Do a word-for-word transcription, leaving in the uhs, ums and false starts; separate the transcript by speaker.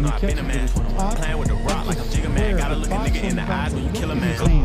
Speaker 1: know I've been a man. Playing with the rock like I'm Jigga Man. Gotta look a nigga in the eyes when you kill a man.